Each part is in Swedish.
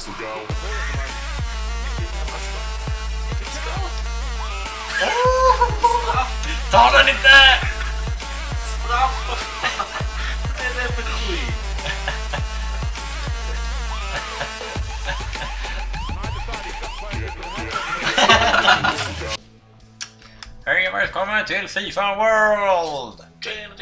Ta den inte! Straff! Vad är det för skit? Hej och välkommen till FIFA World! Tjena.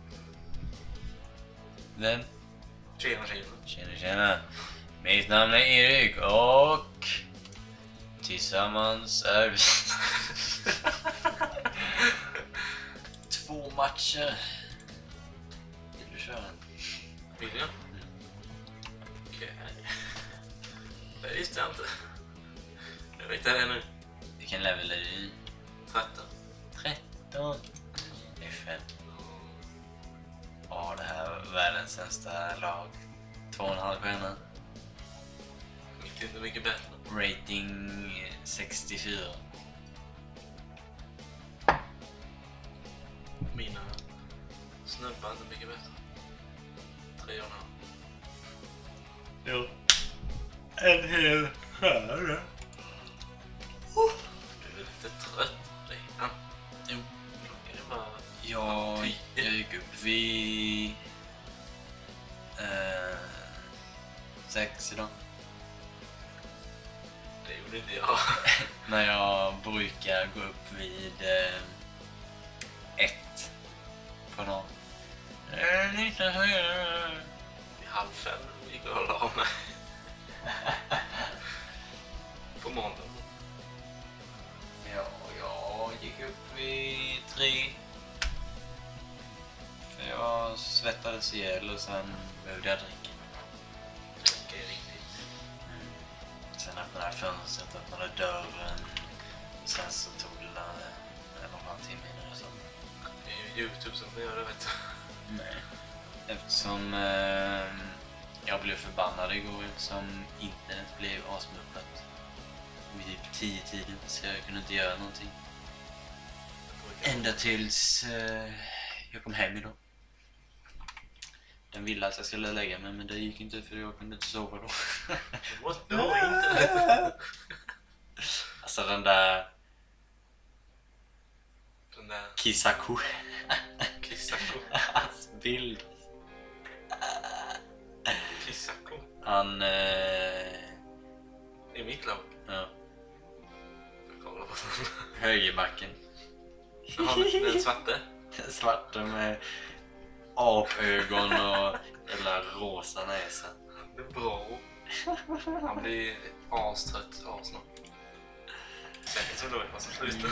Vem? Tjena. Tjena. Mitt namn är Erik och tillsammans är vi 2 matcher. Vill du köra en? Vill jag? Okej. Det visste jag inte. Jag vet det nu. Vilken level är du i? 13. FN. Ja, det här är världens sämsta lag. 2,5 stjärnor. Inte mycket bättre. Rating 64. Mina snubbar inte mycket bättre. 3,5. Jo. En hel stjärna. Du är lite trött redan. Jo. Klockan är bara... Jag gick upp vid 6 idag. Det gjorde inte jag. När jag brukar gå upp vid 1 på dagen. Vid 4:30 gick jag och la mig. På måndag. Ja, jag gick upp vid 3. För jag svettades ihjäl och sen behövde jag dricka. Det är riktigt. Sen öppnade jag fönstret, öppnade dörren. Sen så tog det en och en halv timme innan jag sa. Det är ju YouTube som får göra det, vet du. Nej. Eftersom jag blev förbannad igår eftersom internet blev asmuppat vid typ 10-tiden så jag kunde inte göra någonting. Ända tills jag kom hem idag. Den ville att jag skulle lägga mig men det gick inte för jag kunde inte sova då. Du har internet. Alltså den där Kisaku. Kisako. Hans bild. Kisako. Han I mitt lag. ja, Jag kollar på den. högerbacken. Den svarte. Den svarta med apögon och jävla rosa näsa. Det är bra. Han blir astrött snart. Säkert så då är det som slutar.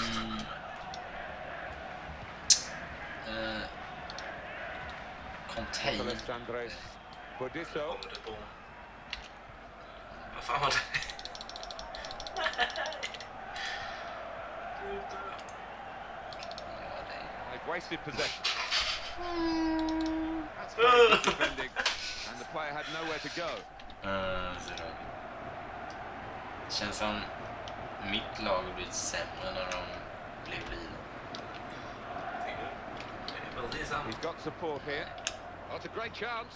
Contain. Andres Bodisso. Kommer det på. Vad fan var det? They've wasted possession. That's very good defending, and the player had nowhere to go. Så då. Det känns som mitt lag har blivit sämre när de blev lidna. He's got support here. That's a great chance.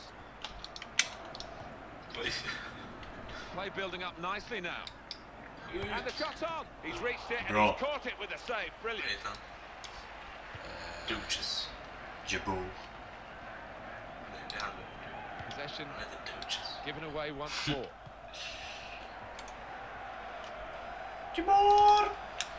Play building up nicely now. And the shot on. He's reached it and Bra. he's caught it with a save. Brilliant. Duches. Jabor. Possession Han heter Duches. given away once more. Jabor!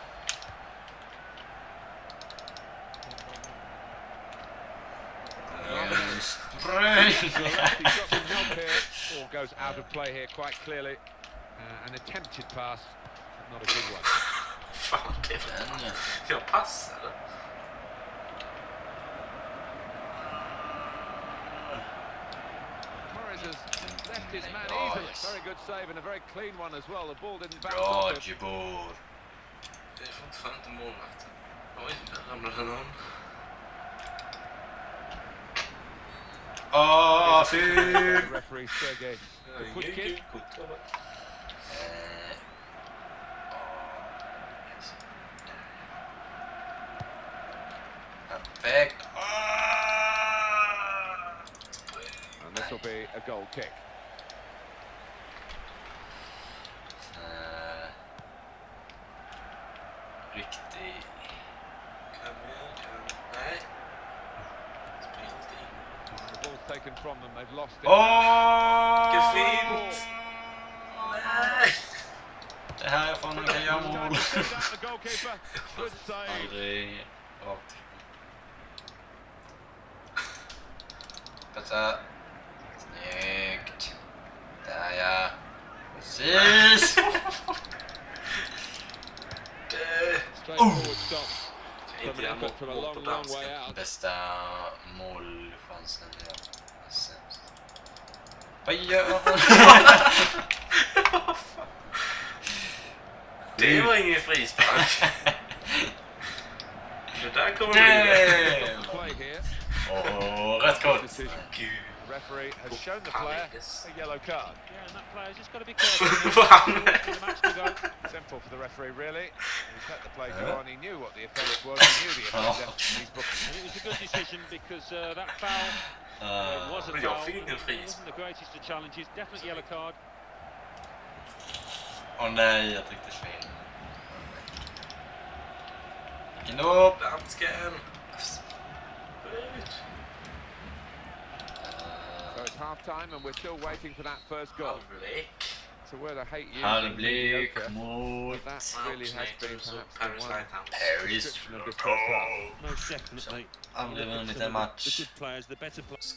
He's got some help here. Ball goes out of play here quite clearly. An attempted pass, but not a good one. Fan, det är för jag passade. Torres has left his man easily. Very good save and a very clean one as well. The ball didn't bounce Bra, off him. Jabor. Det är fortfarande inte målvakten. Oj, där ramlade någon. Fy! Referee Sergej Kuputkin. Perfekt. And this will be a goal kick. taken from them. They've lost it. Åh! Gefint! Nej! Det här är fan en kan göra Time mål. to see that, the goalkeeper. Good save. Aldrig rakt. Passa. Snyggt. Där ja. Precis. Straightforward stop. Inte From an jag effort from a mål på long, long danska. way out. Bästa målchansen jag har sett. Vad gör han? Det var ingen frispark. Det där kommer bli... Play here. Åh, rätt kort. Gud. Referee has shown the player a yellow card. Yeah, and that player's just got to be careful. Fan. For the match to go. Simple for the referee, really. He's let the play go on. He knew what the offence was. He knew the offender. He's booked And it was a good decision because that foul was a Men jag foul. fick ingen It frispark. wasn't the greatest of challenges. Definitely yellow card. Åh nej, jag tryckte fel. Vilken upp. Dansken. So it's half time and we're still waiting for that first goal. Halvlek. So where the hate using Halvlek mediocre, mot that really has been perhaps the Paris one Lighthouse. Paris. description of this first half. Most definitely. Aldrig vunnit Some en of match. the good players, the better players.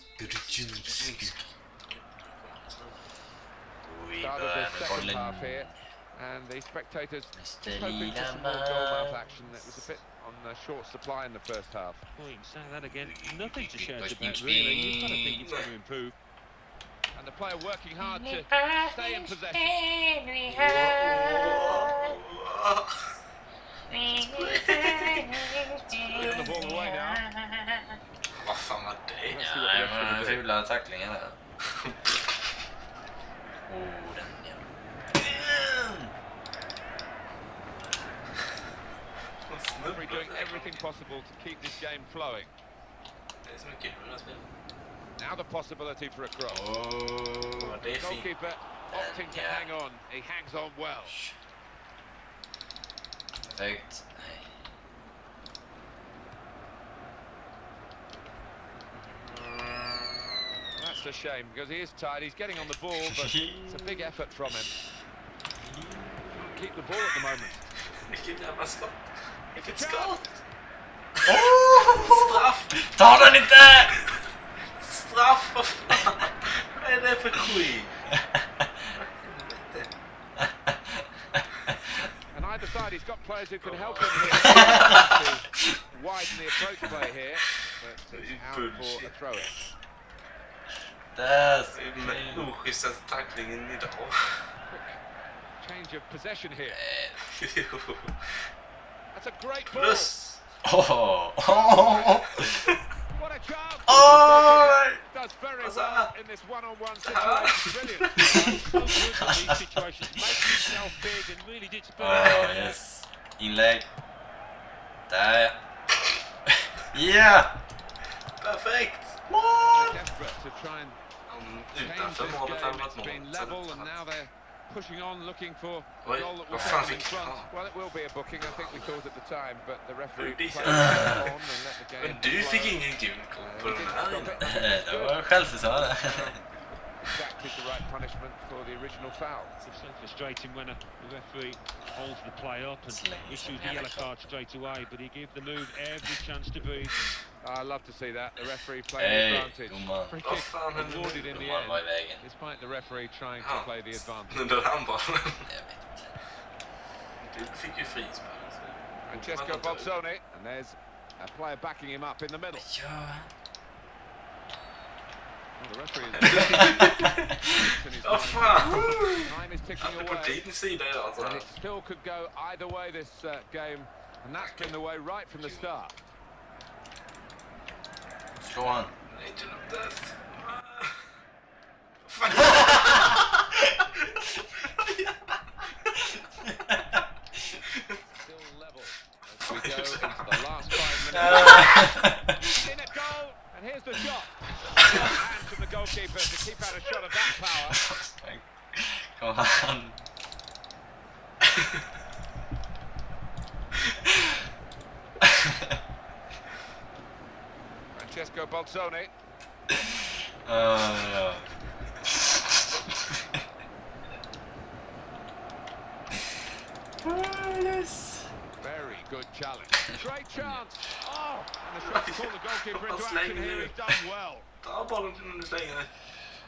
Vi Start of börjar the med second bollen. half here, and the spectators Mr. hoping for some more goal mouth action. It was a bit on short supply in the first half. Oh, you can say that again. Nothing to shout Push, about, push, really. You've got to think it's push. going to improve. And the player working hard to stay in possession. Putting the ball away now. Vad fan var det? Let's see what the Ja, ref's gonna do. fula tacklingar där. Åh, den ja. Referee doing everything possible to keep this game flowing. Det är så mycket kul att spela. Now the possibility for a cross. Åh. Det är fint. Goalkeeper opting to hang on. He hangs on well. Perfekt. Nej. That's a shame because he is tired. He's getting on the ball, but it's a big effort from him. Can't keep the ball at the moment. Vilket jävla skott. Vilket skott. Åh! Straff. Ta den inte! Straff, vad fan. Vad är det för skit? And either side, he's got players who can help him here. To widen the approach play here, but it's out for a throw-in. Där. Den oschysstaste tacklingen idag. Change of possession here. That's a great ball. Plus. Åh! Åh! What a chance! Åh! Does very What's well that? in this one-on-one situation. Brilliant. So good in these situations. Makes himself big and really did spur Åh, yes. Inlägg. Där. Ja! Perfekt. Mål! Desperate to try and change Utanför this målet hade game. varit It's been mål. level and now they're pushing on, looking for a Oj, goal that will vad take fan them in fick front. jag? Well, it will be a booking. I think we thought at the time, but the referee Oj, det är played så. on and let the game Men du fick flow. ingen gul kort på den här innan. Det var självförsvar. Exactly the right punishment for the original foul. It's so frustrating when a referee holds the play up and Sling issues the some yellow card straight away, but he gave the move every chance to breathe. I love to see that. The referee playing Hej, advantage. domaren. Free Vad kick fan hände awarded nu? in the Domaren var i end, vägen. despite the referee trying to Ja. play the advantage. Under handbollen. Jag vet inte. Du fick ju frispark. Francesco Bolzoni, and there's a player backing him up in the middle. Ja. Well, the referee is Vad fan. time is ticking Han är på away, din sida idag alltså. and it still could go either way this game, and that's been the way right from the start. Slå han. Nej, inte något där. Fan. Still level as we go into the last 5 minutes. In a goal, and here's the shot. Hand from the goalkeeper to keep out a shot of that power. Kom han. Francesco Bolzoni. Yes. Very good challenge. Great chance. Oh, and the shot to pull the goalkeeper into action here is done well. Ta bollen nu slänger dig.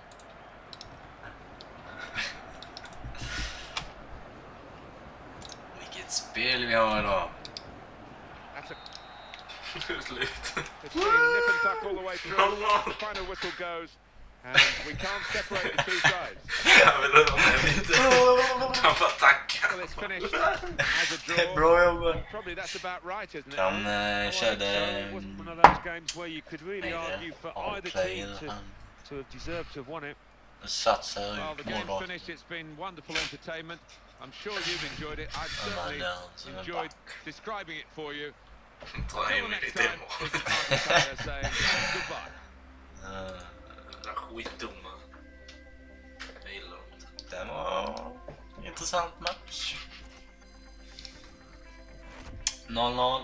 Vilket spel vi har idag. That's a Slut. It's been nip and tuck all the way through. The final whistle goes, and we can't separate the two sides. Jag vill röra mig lite. Han får tacka. Well, it's finished as a draw. Bra jobbat. Probably that's about right, isn't it? Han Well, körde it wasn't one of those games where you could really argue for either team to have deserved to have won it. satsar Well, the ut game's mål. finished. It's been wonderful entertainment. I'm sure you've enjoyed it. I've certainly enjoyed describing it for you. Ta Until in the mig next lite time, mål. this is Martin Tyler saying goodbye. Den skitdumma. Jag gillar dem inte. Det var en intressant match. 0-0.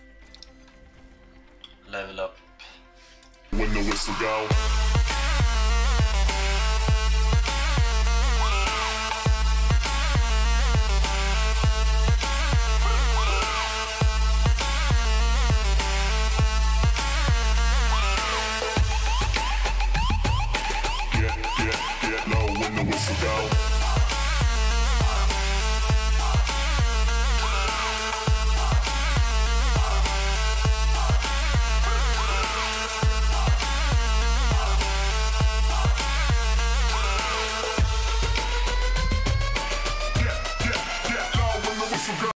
Level up. When the whistle go.